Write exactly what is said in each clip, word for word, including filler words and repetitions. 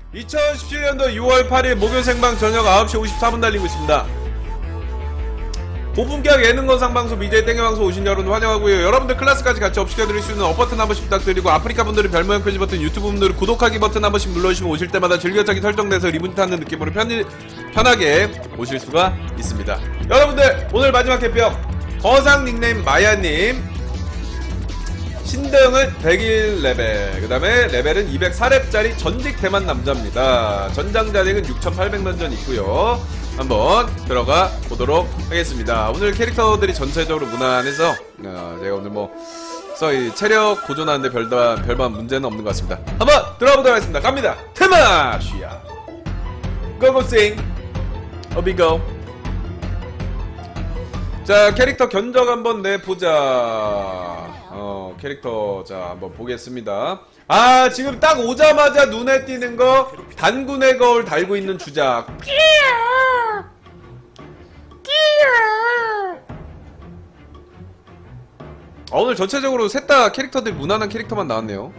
이천십칠 년도 유월 팔일 목요일 생방 저녁 아홉 시 오십사 분 달리고 있습니다. 고품격 예능건 상방송 미제이 땡겨방송 오신 여러분 환영하고요. 여러분들 클래스까지 같이 업시켜드릴 수 있는 업 버튼 한 번씩 부탁드리고, 아프리카 분들은 별 모양 표시 버튼, 유튜브 분들은 구독하기 버튼 한 번씩 눌러주시면 오실 때마다 즐겨찾기 설정돼서 리본 타는 느낌으로 편히, 편하게 오실 수가 있습니다. 여러분들 오늘 마지막 개평 거상 닉네임 마야님 신등은 백일 레벨, 그 다음에 레벨은 이백사 렙짜리 전직 대만 남자입니다. 전장자덱은 육천팔백 던전 있고요. 한번 들어가 보도록 하겠습니다. 오늘 캐릭터들이 전체적으로 무난해서 어, 제가 오늘 뭐 이 체력 보존하는데 별다, 별반 문제는 없는 것 같습니다. 한번 들어가 보도록 하겠습니다. 갑니다. 테마시야 고고싱 어비고. 자, 캐릭터 견적 한번 내보자. 어, 캐릭터 자 한번 보겠습니다. 아, 지금 딱 오자마자 눈에 띄는 거 단군의 거울 달고 있는 주작. 끼야 끼야. 아, 오늘 전체적으로 셋 다 캐릭터들이 무난한 캐릭터만 나왔네요.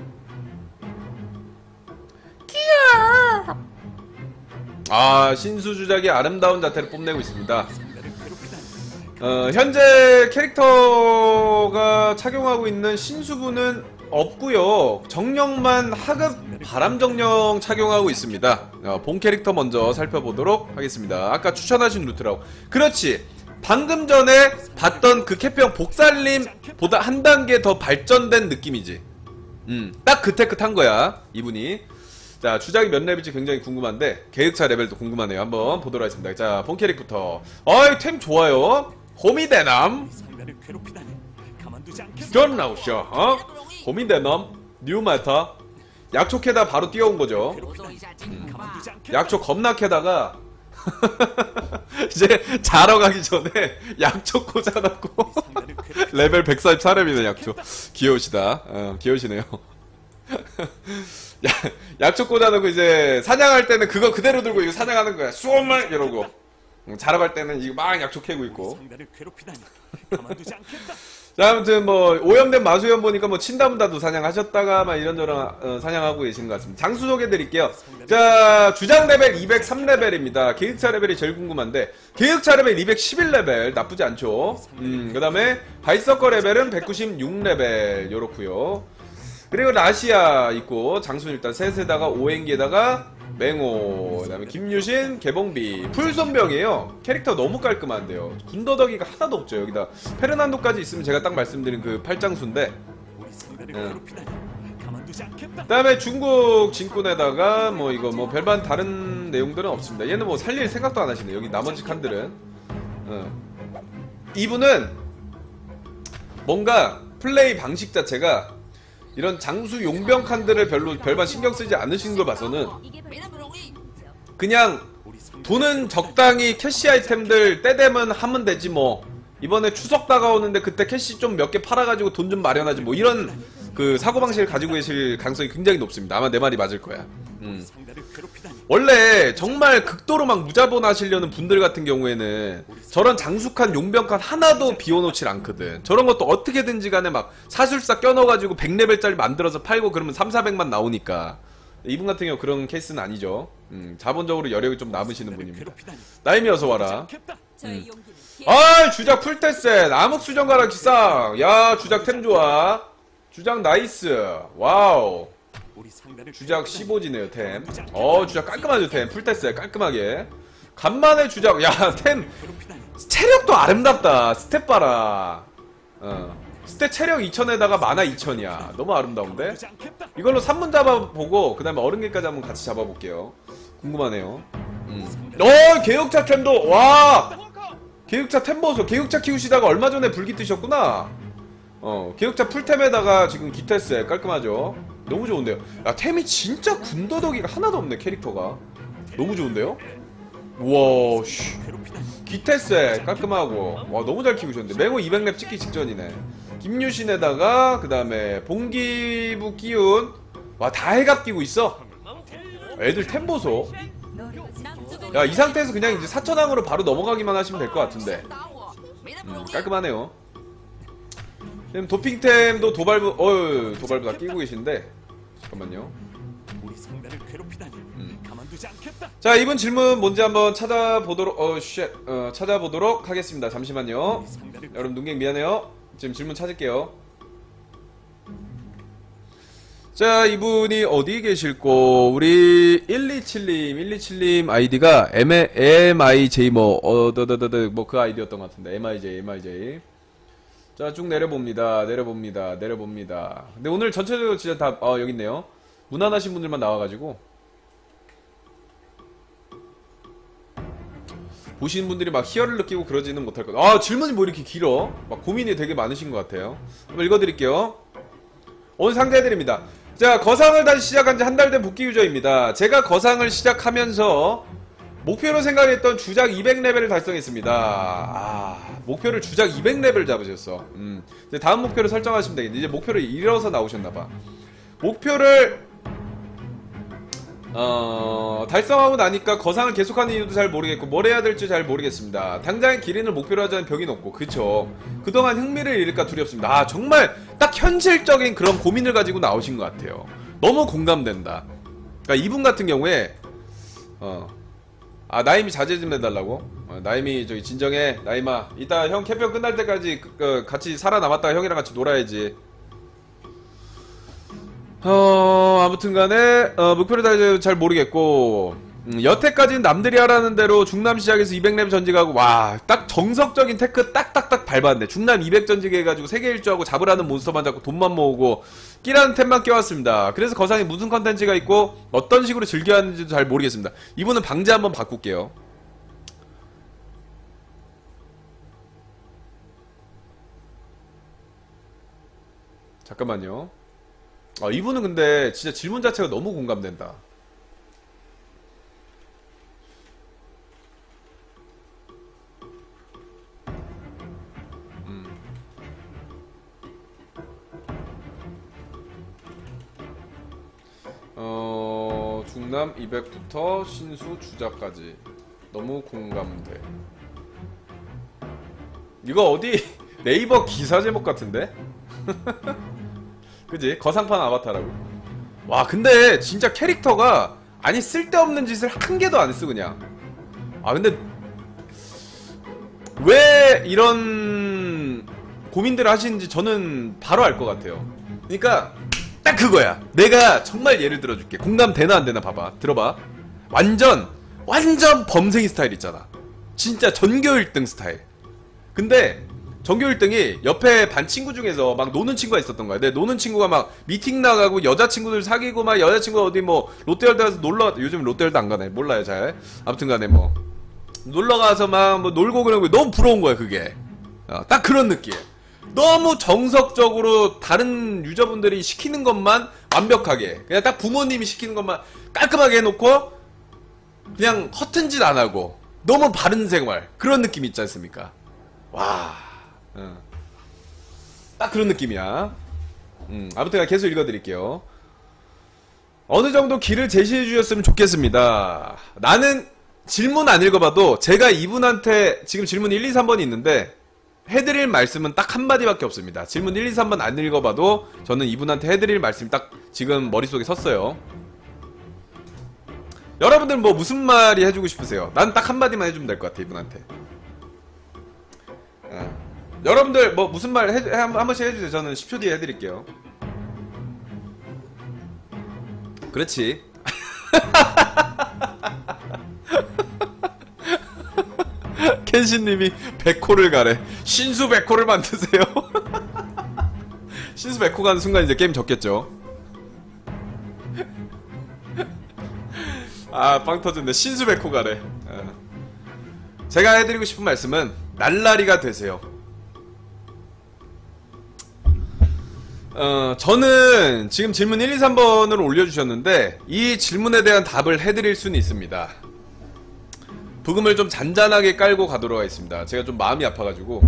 끼야. 아, 신수 주작이 아름다운 자태를 뽐내고 있습니다. 어, 현재 캐릭터가 착용하고 있는 신수부는 없고요. 정령만 하급 바람정령 착용하고 있습니다. 어, 본 캐릭터 먼저 살펴보도록 하겠습니다. 아까 추천하신 루트라고. 그렇지, 방금 전에 봤던 그 캐평 복살림보다 한 단계 더 발전된 느낌이지. 음, 딱 그 테크 탄 거야 이분이. 자, 주작이 몇 레벨일지 굉장히 궁금한데 계획차 레벨도 궁금하네요. 한번 보도록 하겠습니다. 자, 본 캐릭부터. 어이, 템 좋아요. 호미대남 존나우셔. 어? 호미대남 뉴마타 약초캐다 바로 뛰어온거죠. 음. 약초 겁나 캐다가 이제 자러 가기 전에 약초 꽂아놨고 레벨 백사십사 렙이네 약초. 귀여우시다. 어, 귀여우시네요. 야, 약초 꽂아놓고 이제 사냥할 때는 그거 그대로 들고 이거 사냥하는 거야. 수업만 이러고. 자러 갈 때는 이거 막 약초 캐고 있고. 자, 아무튼 뭐 오염된 마수염 보니까 뭐 친담다도 사냥하셨다가 막 이런저런 어, 사냥하고 계시는 것 같습니다. 장수 소개해드릴게요. 자, 주장 레벨 이백삼 레벨입니다. 계획차 레벨이 제일 궁금한데 계획차 레벨 이백십일 레벨 나쁘지 않죠. 음, 그 다음에 바이서커 레벨은 백구십육 레벨 요렇구요. 그리고 라시아 있고, 장수는 일단 셋에다가 오행기에다가 맹호, 그 다음에 김유신, 개봉비. 풀손병이에요. 캐릭터 너무 깔끔한데요. 군더더기가 하나도 없죠. 여기다 페르난도까지 있으면 제가 딱 말씀드린 그 팔장수인데. 응. 그 다음에 중국 진군에다가 뭐 이거 뭐 별반 다른 내용들은 없습니다. 얘는 뭐 살릴 생각도 안 하시네. 여기 나머지 칸들은. 응. 이분은 뭔가 플레이 방식 자체가 이런 장수 용병 칸들을 별로 별반 신경 쓰지 않으시는 걸 봐서는 그냥 돈은 적당히 캐시 아이템들 때 되면 하면 되지 뭐. 이번에 추석 다가오는데 그때 캐시 좀 몇 개 팔아가지고 돈 좀 마련하지 뭐. 이런 그 사고방식을 가지고 계실 가능성이 굉장히 높습니다. 아마 내 말이 맞을 거야. 음. 원래 정말 극도로 막 무자본 하시려는 분들 같은 경우에는 저런 장수칸 용병칸 하나도 비워놓질 않거든. 저런 것도 어떻게든지 간에 막 사술사 껴넣어가지고 백 레벨짜리 만들어서 팔고 그러면 삼사백만 나오니까. 이분 같은 경우 그런 케이스는 아니죠. 음, 자본적으로 여력이 좀 남으시는 분입니다. 나임이 어서와라. 음. 아, 주작 풀테셋 암흑수정가라 기상. 야, 주작 템 좋아. 주작 나이스. 와우. 주작 십오지네요 템. 어, 주작 깔끔하죠 템. 풀테셋 깔끔하게. 간만에 주작. 야, 템 체력도 아름답다. 스텝 봐라. 어, 스텝 체력 이천에다가 마나 이천이야 너무 아름다운데? 이걸로 삼 분 잡아보고 그 다음에 어른개까지 한번 같이 잡아볼게요. 궁금하네요. 음. 어, 개혁차 템도. 와, 개혁차 템 보소. 개혁차 키우시다가 얼마 전에 불기 뜨셨구나. 어, 개혁차 풀템에다가 지금 기테스 깔끔하죠. 너무 좋은데요. 야, 템이 진짜 군더더기가 하나도 없네. 캐릭터가 너무 좋은데요. 우와, 씨. 기테스 깔끔하고. 와, 너무 잘 키우셨는데. 맹호 이백 렙 찍기 직전이네. 김유신에다가 그 다음에 봉기부 끼운. 와, 다 해갑 끼고 있어. 애들 템 보소. 야, 이 상태에서 그냥 이제 사천왕으로 바로 넘어가기만 하시면 될 것 같은데. 음, 깔끔하네요. 도핑템도 도발부, 어휴, 도발부 다 끼고 계신데. 잠깐만요. 상대를 괴롭히다니 음. 가만두지 않겠다. 자, 이분 질문 뭔지 한번 찾아보도록 어, 쉣, 어, 찾아보도록 하겠습니다. 잠시만요. 상대를 여러분 눈갱 미안해요. 지금 질문 찾을게요. 자, 이분이 어디 계실꼬? 우리 일이칠님, 일이칠님 아이디가 엠아이제이 뭐 어더더더더 뭐 그 아이디였던 것 같은데 엠아이제이, 엠아이제이. 자, 쭉 내려봅니다. 내려봅니다. 내려봅니다. 근데 오늘 전체적으로 진짜 다 어, 여기 있네요. 무난하신 분들만 나와가지고 보시는 분들이 막 희열을 느끼고 그러지는 못할 것 같아요. 아, 질문이 뭐 이렇게 길어? 막 고민이 되게 많으신 것 같아요. 한번 읽어드릴게요. 오늘 상대해드립니다. 자, 거상을 다시 시작한 지 한 달 된 복귀 유저입니다. 제가 거상을 시작하면서 목표로 생각했던 주작 이백 레벨을 달성했습니다. 아, 목표를 주작 이백 레벨 잡으셨어. 음, 이제 다음 목표를 설정하시면 되겠네. 이제 목표를 잃어서 나오셨나봐. 목표를 어... 달성하고 나니까 거상을 계속하는 이유도 잘 모르겠고 뭘 해야 될지 잘 모르겠습니다. 당장의 기린을 목표로 하자는 벽이 높고 그쵸. 그동안 흥미를 잃을까 두렵습니다. 아, 정말 딱 현실적인 그런 고민을 가지고 나오신 것 같아요. 너무 공감된다. 그러니까 이분 같은 경우에 어... 아, 나임이 자제 좀 해달라고? 어, 나임이 저기 진정해. 나임아, 이따 형 캠페인 끝날 때까지 그, 그, 같이 살아남았다가 형이랑 같이 놀아야지. 어, 아무튼 간에, 어, 목표를 다 잘 모르겠고, 음, 여태까지는 남들이 하라는 대로 중남 시작해서 이백 레벨 전직하고, 와, 딱 정석적인 테크 딱딱딱 밟았네. 중남 이백 전직 해가지고 세계 일주하고 잡으라는 몬스터만 잡고 돈만 모으고, 끼라는 템만 껴왔습니다. 그래서 거상에 무슨 컨텐츠가 있고, 어떤 식으로 즐겨야 하는지도 잘 모르겠습니다. 이분은 방제 한번 바꿀게요. 잠깐만요. 아, 이분은 근데 진짜 질문 자체가 너무 공감된다. 음. 어... 중남 이백부터 신수 주자까지 너무 공감돼. 이거 어디 네이버 기사 제목 같은데? 그지? 거상판 아바타라고. 와, 근데 진짜 캐릭터가 아니 쓸데없는 짓을 한 개도 안 했어 그냥. 아, 근데 왜 이런 고민들을 하시는지 저는 바로 알 것 같아요. 그러니까 딱 그거야. 내가 정말 예를 들어줄게. 공감 되나 안 되나 봐봐. 들어봐. 완전 완전 범생이 스타일 있잖아. 진짜 전교 일 등 스타일. 근데 전교 일 등이 옆에 반 친구 중에서 막 노는 친구가 있었던 거야. 근데 노는 친구가 막 미팅 나가고 여자친구들 사귀고 막 여자친구가 어디 뭐 롯데월드 가서 놀러, 요즘 롯데월드 안 가네. 몰라요 잘. 아무튼 간에 뭐 놀러 가서 막 뭐 놀고 그런 거 너무 부러운 거야 그게. 어, 딱 그런 느낌. 너무 정석적으로 다른 유저분들이 시키는 것만 완벽하게, 그냥 딱 부모님이 시키는 것만 깔끔하게 해놓고 그냥 허튼 짓 안 하고 너무 바른 생활, 그런 느낌 있지 않습니까? 와, 응. 딱 그런 느낌이야. 음, 아무튼 계속 읽어드릴게요. 어느 정도 길을 제시해 주셨으면 좋겠습니다. 나는 질문 안 읽어봐도 제가 이분한테 지금 질문 일, 이, 삼 번이 있는데 해드릴 말씀은 딱 한마디밖에 없습니다. 질문 일, 이, 삼 번 안 읽어봐도 저는 이분한테 해드릴 말씀이 딱 지금 머릿속에 섰어요. 여러분들 뭐 무슨 말이 해주고 싶으세요? 난 딱 한마디만 해주면 될 것 같아 이분한테. 어. 여러분들 뭐 무슨 말 해, 한, 한 번씩 해주세요. 저는 십 초 뒤에 해드릴게요. 그렇지. 켄신님이 백호를 가래. 신수 백호를 만드세요. 신수 백호 가는 순간 이제 게임 졌겠죠. 아, 빵 터졌네. 신수 백호 가래. 어. 제가 해드리고 싶은 말씀은 날라리가 되세요. 어, 저는 지금 질문 일, 이, 삼 번을 올려주셨는데 이 질문에 대한 답을 해드릴 수는 있습니다. 부금을 좀 잔잔하게 깔고 가도록 하겠습니다. 제가 좀 마음이 아파가지고.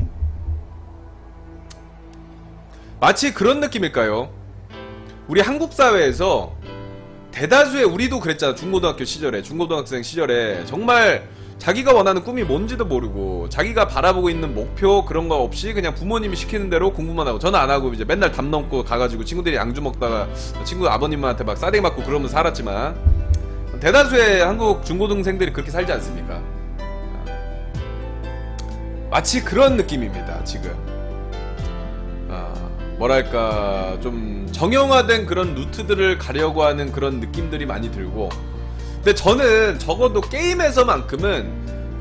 마치 그런 느낌일까요? 우리 한국 사회에서 대다수의, 우리도 그랬잖아. 중고등학교 시절에, 중고등학생 시절에 정말 자기가 원하는 꿈이 뭔지도 모르고 자기가 바라보고 있는 목표 그런 거 없이 그냥 부모님이 시키는 대로 공부만 하고, 저는 안 하고 이제 맨날 담 넘고 가가지고 친구들이 양주 먹다가 친구 아버님한테 막 싸대기 맞고 그러면서 살았지만, 대다수의 한국 중고등생들이 그렇게 살지 않습니까? 마치 그런 느낌입니다 지금. 아, 뭐랄까 좀 정형화된 그런 루트들을 가려고 하는 그런 느낌들이 많이 들고, 근데 저는 적어도 게임에서만큼은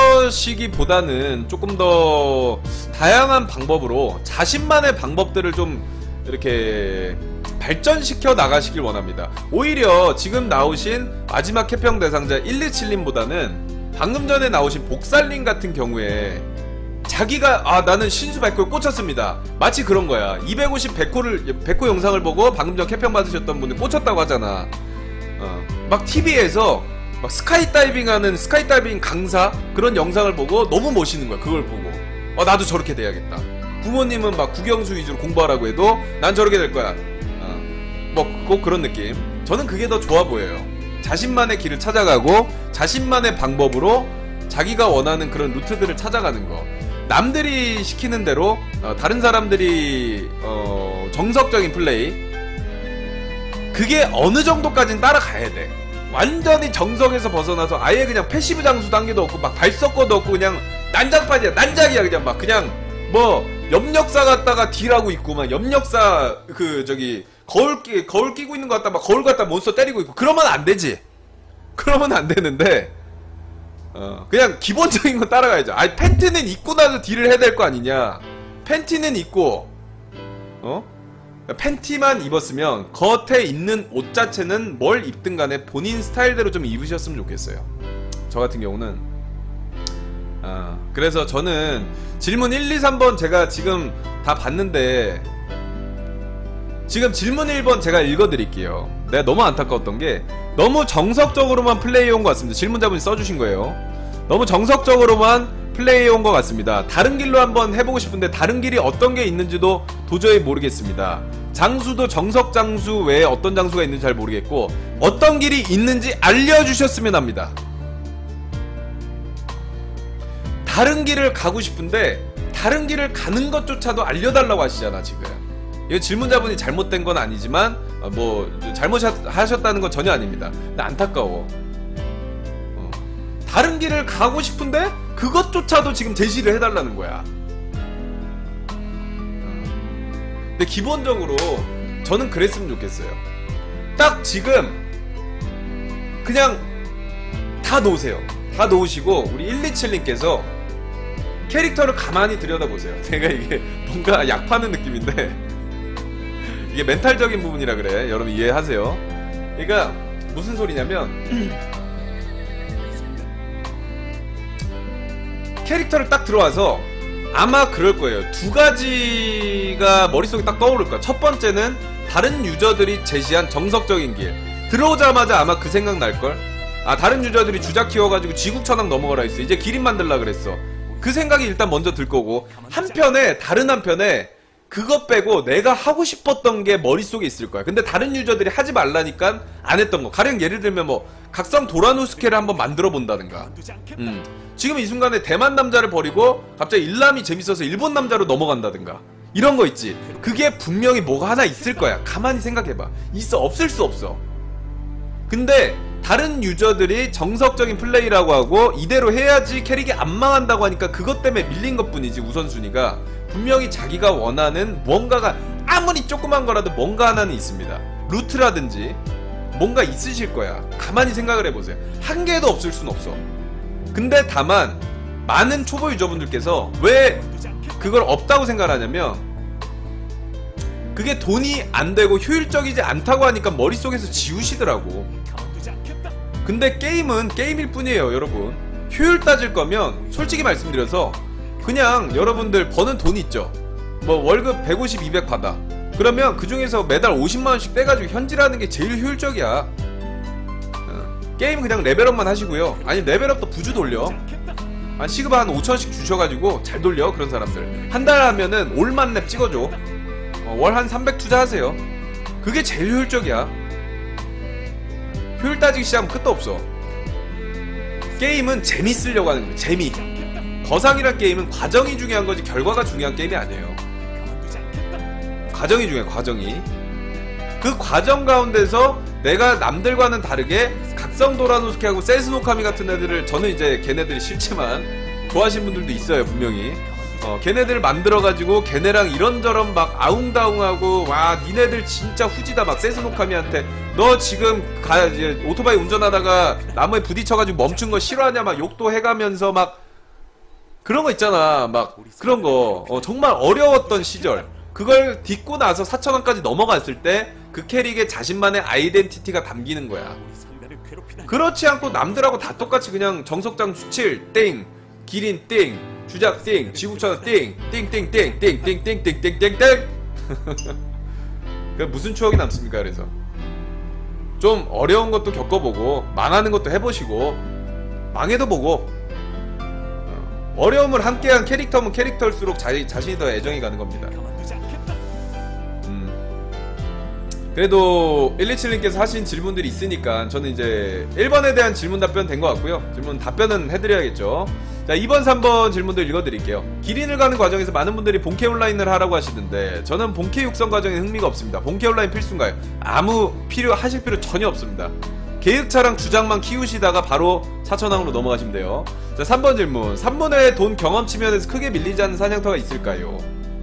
그러시기보다는 조금 더 다양한 방법으로 자신만의 방법들을 좀 이렇게 발전시켜 나가시길 원합니다. 오히려 지금 나오신 마지막 캐평 대상자 일이칠님보다는 방금 전에 나오신 복살님 같은 경우에 자기가 아 나는 신수 백호에 꽂혔습니다. 마치 그런 거야. 이백오십 백호를 백호 영상을 보고 방금 전 캐평 받으셨던 분이 꽂혔다고 하잖아. 어, 막 티비에서 막 스카이다이빙 하는 스카이다이빙 강사 그런 영상을 보고 너무 멋있는 거야. 그걸 보고 어 나도 저렇게 돼야겠다. 부모님은 막 국영수 위주로 공부하라고 해도 난 저렇게 될 거야. 어, 뭐 꼭 그런 느낌. 저는 그게 더 좋아 보여요. 자신만의 길을 찾아가고 자신만의 방법으로 자기가 원하는 그런 루트들을 찾아가는 거. 남들이 시키는 대로 어, 다른 사람들이 어, 정석적인 플레이, 그게 어느 정도까지는 따라가야 돼. 완전히 정석에서 벗어나서 아예 그냥 패시브 장수 단계도 없고 막 발석거도 없고 그냥 난장판이야. 난장이야. 그냥 막 그냥 뭐 염력사 갔다가 딜하고 있고 막 염력사 그 저기 거울 끼 거울 끼고 있는 것 같다 막 거울 갖다 몬스터 때리고 있고 그러면 안 되지. 그러면 안 되는데 어 그냥 기본적인 건 따라가야죠. 아니 팬티는 입고 나서 딜을 해야 될 거 아니냐. 팬티는 입고 어? 팬티만 입었으면 겉에 있는 옷 자체는 뭘 입든 간에 본인 스타일대로 좀 입으셨으면 좋겠어요. 저 같은 경우는 아, 그래서 저는 질문 일, 이, 삼 번 제가 지금 다 봤는데 지금 질문 일 번 제가 읽어드릴게요. 내가 너무 안타까웠던 게 너무 정석적으로만 플레이해온 것 같습니다. 질문자분이 써주신 거예요. 너무 정석적으로만 플레이해온 것 같습니다. 다른 길로 한번 해보고 싶은데 다른 길이 어떤 게 있는지도 도저히 모르겠습니다. 장수도 정석 장수 외에 어떤 장수가 있는지 잘 모르겠고 어떤 길이 있는지 알려주셨으면 합니다. 다른 길을 가고 싶은데 다른 길을 가는 것조차도 알려달라고 하시잖아 지금. 이 질문자분이 잘못된 건 아니지만 어, 뭐 잘못하셨다는 건 전혀 아닙니다. 근데 안타까워. 어. 다른 길을 가고 싶은데 그것조차도 지금 제시를 해달라는 거야. 근데 기본적으로 저는 그랬으면 좋겠어요. 딱 지금 그냥 다 놓으세요. 다 놓으시고 우리 일이칠님께서 캐릭터를 가만히 들여다보세요. 제가 이게 뭔가 약 파는 느낌인데 이게 멘탈적인 부분이라 그래. 여러분 이해하세요. 그러니까 무슨 소리냐면 캐릭터를 딱 들어와서 아마 그럴 거예요. 두 가지가 머릿속에 딱 떠오를 거야. 첫 번째는 다른 유저들이 제시한 정석적인 길. 들어오자마자 아마 그 생각 날걸? 아 다른 유저들이 주작 키워가지고 지국천왕 넘어가라 했어. 이제 기린 만들라 그랬어. 그 생각이 일단 먼저 들 거고, 한편에 다른 한편에 그것 빼고 내가 하고 싶었던 게 머릿속에 있을 거야. 근데 다른 유저들이 하지 말라니까 안 했던 거. 가령 예를 들면 뭐 각성 도라누스케를 한번 만들어 본다든가. 음. 지금 이 순간에 대만 남자를 버리고 갑자기 일남이 재밌어서 일본 남자로 넘어간다든가. 이런 거 있지. 그게 분명히 뭐가 하나 있을 거야. 가만히 생각해봐. 있어. 없을 수 없어. 근데 다른 유저들이 정석적인 플레이라고 하고 이대로 해야지 캐릭이 안 망한다고 하니까 그것 때문에 밀린 것 뿐이지. 우선순위가 분명히 자기가 원하는 뭔가가 아무리 조그만 거라도 뭔가 하나는 있습니다. 루트라든지 뭔가 있으실 거야. 가만히 생각을 해보세요. 한 개도 없을 순 없어. 근데 다만 많은 초보 유저분들께서 왜 그걸 없다고 생각하냐면 그게 돈이 안 되고 효율적이지 않다고 하니까 머릿속에서 지우시더라고. 근데 게임은 게임일 뿐이에요 여러분. 효율 따질 거면 솔직히 말씀드려서 그냥 여러분들 버는 돈 있죠. 뭐 월급 백오십, 이백 받아. 그러면 그 중에서 매달 오십만 원씩 떼가지고 현질하는 게 제일 효율적이야. 어. 게임 그냥 레벨업만 하시고요. 아니 레벨업도 부주 돌려. 한 시급 한 오천 원씩 주셔가지고 잘 돌려. 그런 사람들 한 달 하면은 올만 랩 찍어줘. 어, 월 한 삼백 투자하세요. 그게 제일 효율적이야. 효율 따지기 시작하면 끝도 없어. 게임은 재밌으려고 하는 거예요. 재미. 거상이란 게임은 과정이 중요한 거지 결과가 중요한 게임이 아니에요. 과정이 중요해요. 과정이. 그 과정 가운데서 내가 남들과는 다르게 각성 도라노스케하고 세스노카미 같은 애들을, 저는 이제 걔네들이 싫지만 좋아하시는 분들도 있어요 분명히. 어, 걔네들 만들어가지고 걔네랑 이런저런 막 아웅다웅하고, 와 니네들 진짜 후지다. 막 세스노카미한테 너 지금 가, 이제 오토바이 운전하다가 나무에 부딪혀가지고 멈춘 거 싫어하냐 막 욕도 해가면서 막 그런 거 있잖아. 막 그런 거 어, 정말 어려웠던 시절, 그걸 딛고 나서 사천원까지 넘어갔을 때 그 캐릭의 자신만의 아이덴티티가 담기는 거야. 그렇지 않고 남들하고 다 똑같이 그냥 정석장 주칠 땡, 기린 땡, 주작 땡, 지구천원 땡, 땡땡땡땡땡땡땡땡땡땡. 그 무슨 추억이 남습니까? 그래서 좀 어려운 것도 겪어보고 망하는 것도 해보시고 망해도 보고, 어려움을 함께한 캐릭터면 캐릭터일수록 자, 자신이 더 애정이 가는 겁니다. 음. 그래도 일이칠님께서 하신 질문들이 있으니까 저는 이제 일 번에 대한 질문 답변 된 것 같고요. 질문 답변은 해드려야겠죠. 자, 이 번, 삼 번 질문들 읽어드릴게요. 기린을 가는 과정에서 많은 분들이 본캐 온라인을 하라고 하시는데 저는 본캐 육성 과정에 흥미가 없습니다. 본캐 온라인 필수인가요? 아무 필요 하실 필요 전혀 없습니다. 계획차랑 주장만 키우시다가 바로 사천왕으로 넘어가시면 돼요. 자, 삼 번 질문. 삼 분의 돈 경험치 면에서 크게 밀리지 않는 사냥터가 있을까요?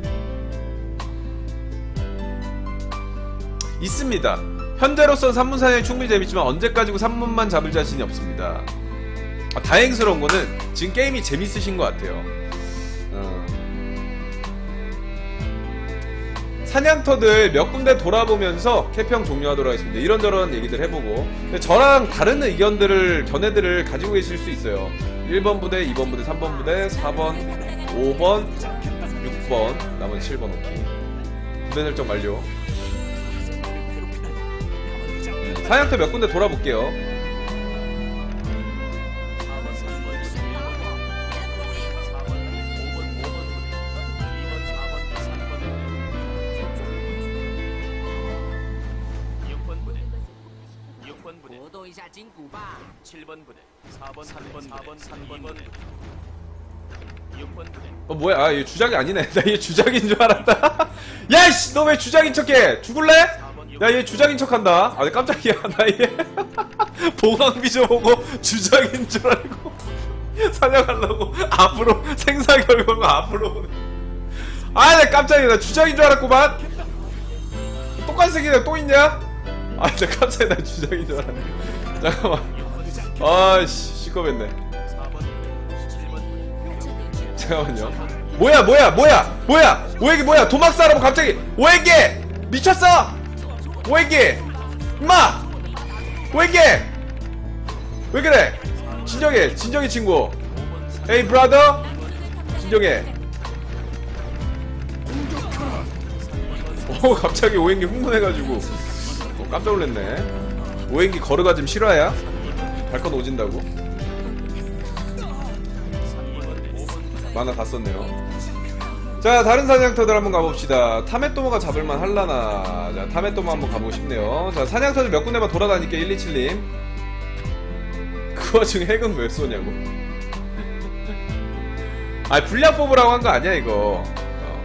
있습니다. 현재로선 삼 분 사냥이 충분히 재밌지만 언제까지고 삼 분만 잡을 자신이 없습니다. 아, 다행스러운 거는 지금 게임이 재밌으신 것 같아요. 어. 사냥터들 몇 군데 돌아보면서 캐평 종료하도록 하겠습니다. 이런저런 얘기들 해보고, 근데 저랑 다른 의견들을, 견해들을 가지고 계실 수 있어요. 일 번 부대, 이 번 부대, 삼 번 부대, 사 번, 오 번, 육 번, 남은 칠 번 오키. 부대 설정 완료. 음, 사냥터 몇 군데 돌아볼게요. 칠 번 부대, 사 번, 삼 번, 사 번, 삼 번, 육 번 부대. 어 뭐야? 아, 얘 주작이 아니네. 나 얘 주작인 줄 알았다. 야이씨, 너 왜 주작인 척해? 죽을래? 야, 얘 주작인 척한다. 아, 내 깜짝이야. 나 얘 보강비저 보고 주작인 줄 알고 사냥하려고 앞으로 생사 결과가 앞으로 오네. 아, 내 깜짝이야. 나 주작인 줄 알았구만. 똑같은 새끼가 또 있냐? 아, 나 깜짝이야. 나 주작인 줄 알았네. 잠깐만. 아이씨, 시끄럽네. 잠깐만요. 뭐야 뭐야 뭐야 뭐야 오행기 뭐야? 도막사라고 갑자기 오행기 미쳤어? 오행기 임마 오행기 왜 그래? 진정해 진정해 친구. 에이 브라더 진정해. 오, 갑자기 오행기 흥분해가지고 어, 깜짝 놀랐네. 오행기 걸어가 좀 실화야? 발건 오진다고? 만화 다 썼네요. 자, 다른 사냥터들 한번 가봅시다. 타메토모가 잡을만 할라나. 자, 타메토모 한번 가보고 싶네요. 자, 사냥터들 몇 군데만 돌아다닐게. 일이칠님. 그 와중에 핵은 왜 쏘냐고. 아, 분량 뽑으라고 한 거 아니야 이거. 어.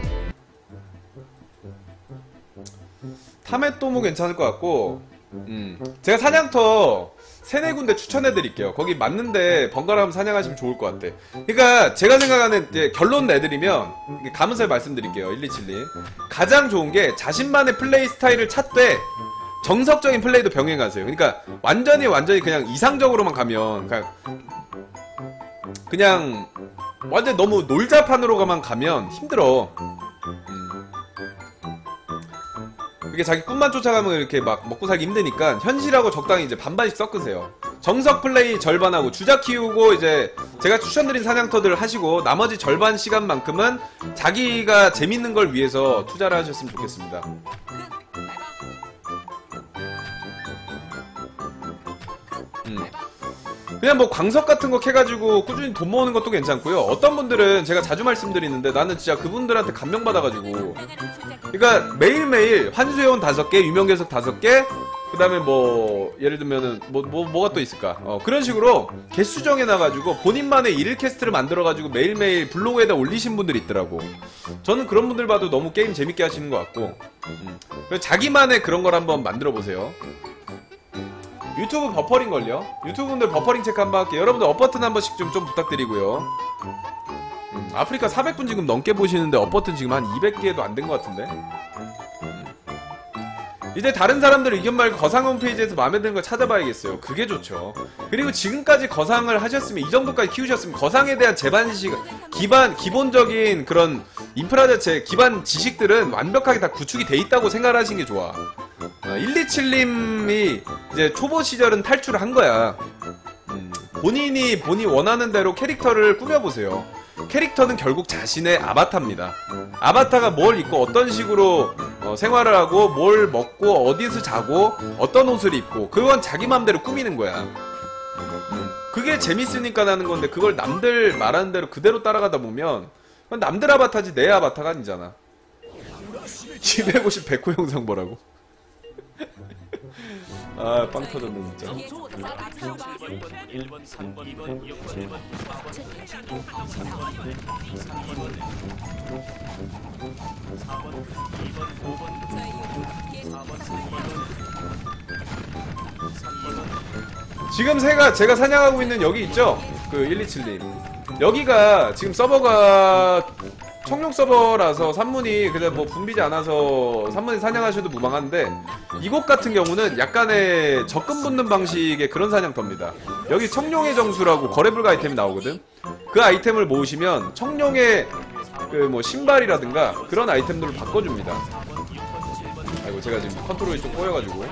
타메토모 괜찮을 것 같고, 음, 제가 사냥터 세네 군데 추천해드릴게요. 거기 맞는데 번갈아 가면서 사냥하시면 좋을 것 같아. 그러니까 제가 생각하는 이제 결론 내드리면, 감은살 말씀드릴게요. 일이칠님. 가장 좋은 게 자신만의 플레이 스타일을 찾되 정석적인 플레이도 병행하세요. 그러니까 완전히 완전히 그냥 이상적으로만 가면 그냥, 그냥 완전 너무 놀자판으로만 가면 힘들어. 이게 자기 꿈만 쫓아가면 이렇게 막 먹고 살기 힘드니까 현실하고 적당히 이제 반반씩 섞으세요. 정석 플레이 절반하고 주작 키우고 이제 제가 추천드린 사냥터들 하시고 나머지 절반 시간만큼은 자기가 재밌는 걸 위해서 투자를 하셨으면 좋겠습니다. 음. 그냥 뭐 광석 같은 거 캐가지고 꾸준히 돈 모으는 것도 괜찮고요. 어떤 분들은 제가 자주 말씀드리는데 나는 진짜 그분들한테 감명받아가지고, 그러니까 매일매일 환수회원 다섯 개, 유명계석 다섯 개, 그 다음에 뭐 예를 들면은 뭐, 뭐 뭐가 또 있을까. 어 그런 식으로 개수 정해놔가지고 본인만의 일일 캐스트를 만들어가지고 매일매일 블로그에다 올리신 분들이 있더라고. 저는 그런 분들 봐도 너무 게임 재밌게 하시는 것 같고, 음. 자기만의 그런 걸 한번 만들어보세요. 유튜브 버퍼링 걸려? 유튜브 분들 버퍼링 체크 한번 할게요. 여러분들 업버튼 한 번씩 좀, 좀 부탁드리고요. 음, 아프리카 사백 분 지금 넘게 보시는데 업버튼 지금 한 이백 개도 안 된 것 같은데? 음. 이제 다른 사람들 의견 말고 거상 홈페이지에서 마음에 드는 걸 찾아봐야겠어요. 그게 좋죠. 그리고 지금까지 거상을 하셨으면, 이 정도까지 키우셨으면 거상에 대한 제반식, 기반, 기본적인 그런 인프라 자체, 기반 지식들은 완벽하게 다 구축이 돼 있다고 생각하시는 게 좋아. 일이칠님이 이제 초보 시절은 탈출을 한 거야. 음, 본인이 본인이 원하는 대로 캐릭터를 꾸며보세요. 캐릭터는 결국 자신의 아바타입니다. 아바타가 뭘 입고 어떤 식으로 어, 생활을 하고 뭘 먹고 어디서 자고 어떤 옷을 입고 그건 자기 맘대로 꾸미는 거야. 음, 그게 재밌으니까 나는 건데 그걸 남들 말하는 대로 그대로 따라가다 보면 그건 남들 아바타지 내 아바타가 아니잖아. 이백오십 백호 영상 보라고. 아, 빵 터졌네 진짜. 일 번, 삼 번, 이 번, 육 번, 칠 번, 팔 번, 삼 번, 사 번, 이 번, 오 번, 사 번, 삼 번, 지금 새가 제가 사냥하고 있는 여기 있죠? 그 일이칠님. 여기가 지금 서버가 청룡 서버라서 산문이 그래 뭐 붐비지 않아서 산문이 사냥하셔도 무방한데, 이곳 같은 경우는 약간의 접근 붙는 방식의 그런 사냥터입니다. 여기 청룡의 정수라고 거래불가 아이템이 나오거든. 그 아이템을 모으시면 청룡의 그 뭐 신발이라든가 그런 아이템들을 바꿔줍니다. 아이고 제가 지금 컨트롤이 좀 꼬여가지고.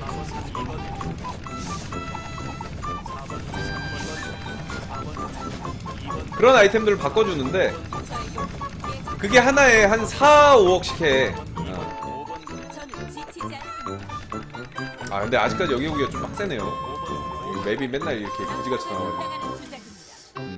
그런 아이템들을 바꿔주는데 그게 하나에 한 사, 오억씩 해. 어. 아 근데 아직까지 여기 오기가 좀 빡세네요. 맵이 맨날 이렇게 거지같이 나와가지고. 음.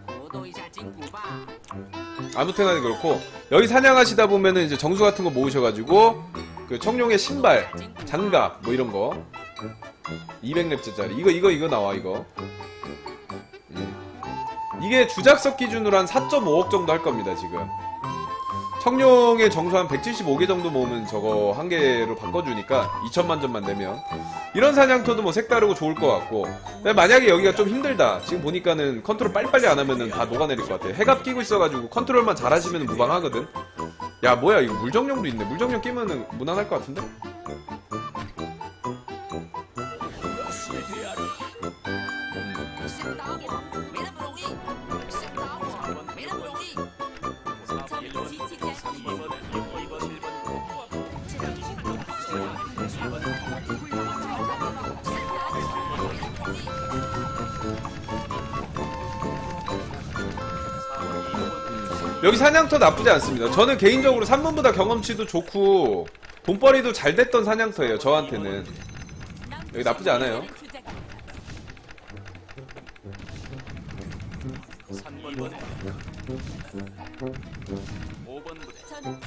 아무튼 간에 그렇고 여기 사냥하시다 보면은 이제 정수 같은 거 모으셔가지고 그 청룡의 신발, 장갑 뭐 이런 거 이백 렙짜리 이거 이거 이거 나와 이거. 음. 이게 주작석 기준으로 한 사 점 오억 정도 할 겁니다 지금. 청룡의 정수 한 백칠십오 개 정도 모으면 저거 한 개로 바꿔주니까 이천만 점만 내면 이런 사냥터도 뭐 색다르고 좋을 것 같고. 근데 만약에 여기가 좀 힘들다, 지금 보니까는 컨트롤 빨리빨리 안 하면은 다 녹아내릴 것 같아. 해갑 끼고 있어가지고 컨트롤만 잘 하시면 무방하거든. 야 뭐야 이거 물정령도 있네. 물정령 끼면은 무난할 것 같은데? 여기 사냥터 나쁘지 않습니다. 저는 개인적으로 삼 분보다 경험치도 좋고 돈벌이도 잘 됐던 사냥터예요 저한테는. 여기 나쁘지 않아요. 삼 번 부대, 오 번 부대.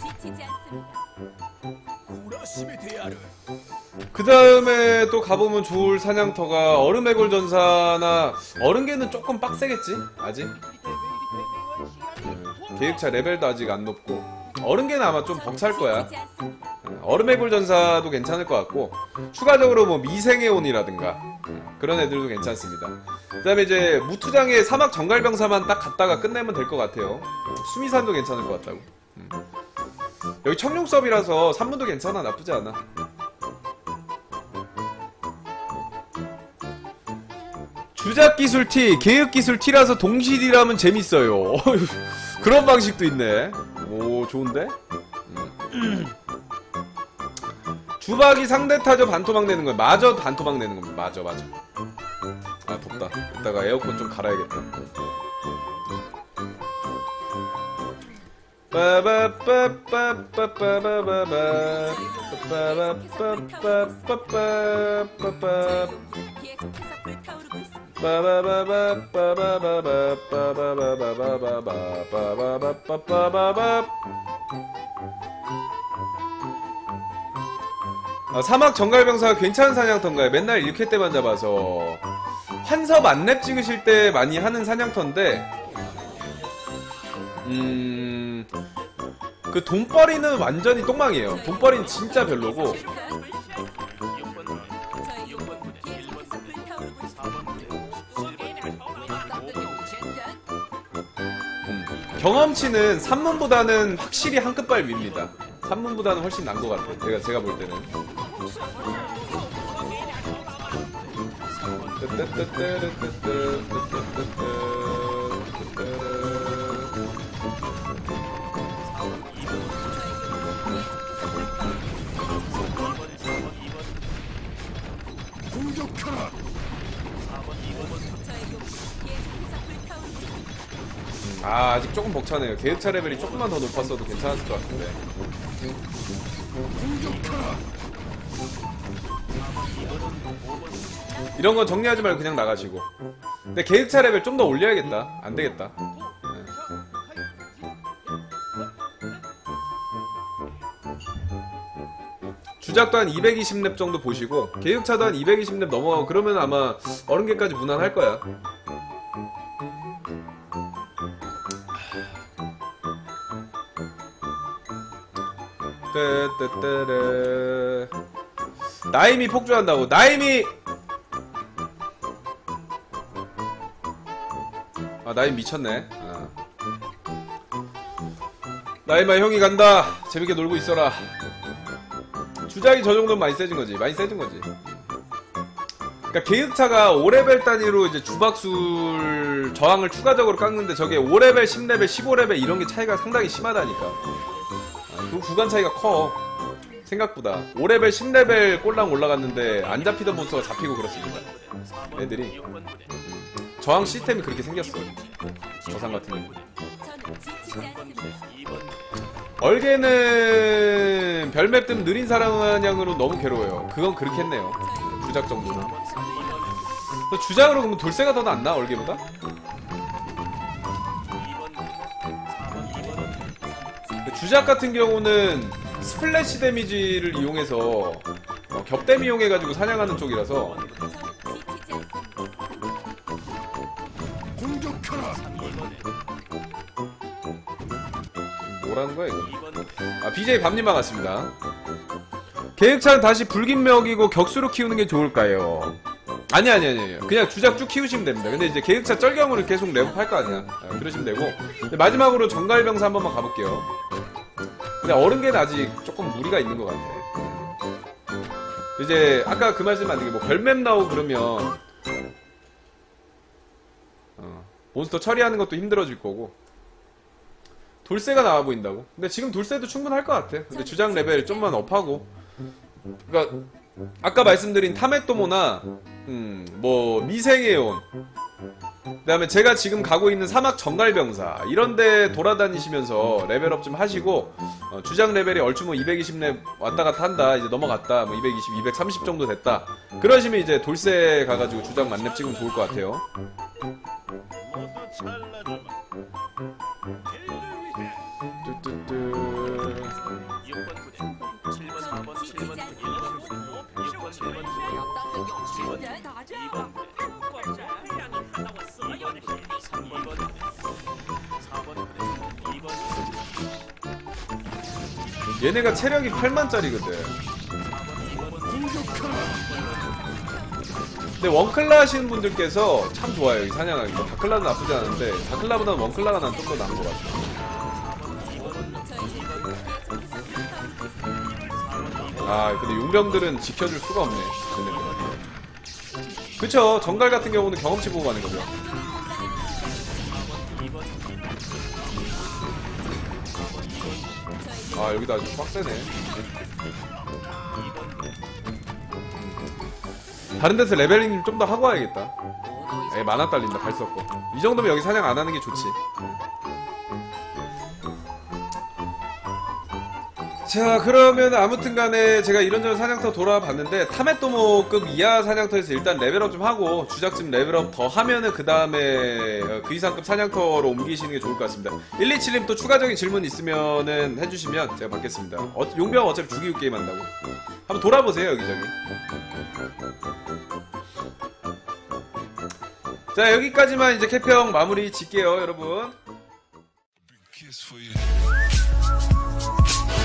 그 다음에 또 가보면 좋을 사냥터가 얼음의 골 전사나 얼음계는 조금 빡세겠지? 아직? 음, 계획차 레벨도 아직 안 높고 얼음계는 아마 좀 벅찰 거야. 음, 얼음의 골 전사도 괜찮을 것 같고 추가적으로 뭐 미생의 온이라든가 음, 그런 애들도 괜찮습니다. 그 다음에 이제 무투장의 사막 정갈병사만 딱 갔다가 끝내면 될 것 같아요. 수미산도 괜찮을 것 같다고. 음. 여기 청룡섭이라서 산문도 괜찮아. 나쁘지 않아. 주작기술 T, 계획기술 T라서 동시 딜하면 재밌어요. 그런 방식도 있네. 오 좋은데? 음. 주박이 상대 타저 반토막 내는 거야. 마저 반토막 내는 겁니다. 맞아 맞아. 아 덥다. 이따가 에어컨 좀 갈아야겠다. 아, 사막 정갈병사가 괜찮은 사냥터인가요? 맨날 일 회 때만 잡아서. 환섭 안랩 찍으실 때 많이 하는 사냥터인데, 음, 그 돈벌이는 완전히 똥망이에요. 돈벌이는 진짜 별로고, 음, 경험치는 삼문보다는 확실히 한 끗발 밉니다. 삼문보다는 훨씬 난 것 같아요. 제가, 제가 볼 때는. 공격하라. 아, 아직 조금 벅차네요. 계획차 레벨이 조금만 더 높았어도 괜찮았을 것 같은데. 공격하라. 이런 건 정리하지 말고 그냥 나가시고. 근데 계획차 레벨 좀 더 올려야겠다. 안 되겠다. 네. 주작도 한 이백이십 렙 정도 보시고, 계획차도 한 이백이십 렙 넘어가고, 그러면 아마 어른계까지 무난할 거야. 떼떼떼레. 나임이 폭주한다고. 나임이 아, 나임 미쳤네. 아. 나임아, 형이 간다. 재밌게 놀고 있어라. 주작이 저 정도면 많이 세진 거지. 많이 세진 거지. 그러니까 계획차가 오 레벨 단위로 이제 주박술 저항을 추가적으로 깎는데, 저게 오 레벨, 십 레벨, 십오 레벨 이런 게 차이가 상당히 심하다니까. 아, 그 구간 차이가 커. 생각보다. 오 레벨, 십 레벨 꼴랑 올라갔는데 안 잡히던 몬스터가 잡히고 그렇습니다. 애들이. 저항 시스템이 그렇게 생겼어. 저상 같은 경우. 얼개는 별맵 뜸 느린 사냥으로 너무 괴로워요. 그건 그렇게 했네요. 주작 정도는. 주작으로 그러면 돌쇠가 더 낫나? 얼개보다? 주작 같은 경우는 스플래시 데미지를 이용해서 어, 겹댐 이용해가지고 사냥하는 쪽이라서. 공격하라. 뭐라는 거야 이거? 아, 비제이 밤님 반갑습니다. 계획차는 다시 불긴명이고 격수로 키우는 게 좋을까요? 아니 아니 아니 아니. 그냥 주작 쭉 키우시면 됩니다. 근데 이제 계획차 쩔경으로 계속 레벨 할 거 아니야. 아, 그러시면 되고. 근데 마지막으로 정갈병사 한 번만 가볼게요. 근데 어른계는 아직 조금 무리가 있는 것 같아. 이제 아까 그 말씀 안 되게 뭐 별맵 나오고 그러면 어, 몬스터 처리하는 것도 힘들어질 거고. 돌쇠가 나와 보인다고? 근데 지금 돌쇠도 충분할 것 같아. 근데 주작 레벨 좀만 업하고. 그니까 아까 말씀드린 타메토모나 음, 뭐 미생에온, 그 다음에 제가 지금 가고 있는 사막 정갈병사 이런데 돌아다니시면서 레벨업 좀 하시고, 어, 주작 레벨이 얼추 뭐 이백이십 렙 왔다갔다 한다, 이제 넘어갔다, 뭐 이백이십, 이백삼십 정도 됐다, 그러시면 이제 돌쇠 가가지고 주작 만렙 찍으면 좋을 것 같아요. 뚜뚜뚜. 얘네가 체력이 팔만짜리거든. 근데 원클라 하시는 분들께서 참 좋아요, 이 사냥하기. 뭐 다클라는 나쁘지 않은데 다클라보다는 원클라가 난 좀 더 나은 것 같아. 아, 근데 용병들은 지켜줄 수가 없네, 쟤네들은. 그쵸, 정갈 같은 경우는 경험치 보고 가는 거죠. 아, 여기도 아주 빡세네. 다른 데서 레벨링 좀 더 하고 와야겠다. 에, 만화 딸린다, 갈 수 없고. 이 정도면 여기 사냥 안 하는 게 좋지. 자, 그러면 아무튼 간에 제가 이런저런 사냥터 돌아봤는데, 타메토모급 이하 사냥터에서 일단 레벨업 좀 하고 주작집 레벨업 더 하면은 그 다음에 그 이상급 사냥터로 옮기시는 게 좋을 것 같습니다. 일이칠님 또 추가적인 질문 있으면은 해주시면 제가 받겠습니다. 어, 용병 어차피 죽이고 게임 한다고. 한번 돌아보세요 여기저기. 자 여기까지만 이제 캐평 마무리 짓게요 여러분. Kiss for you.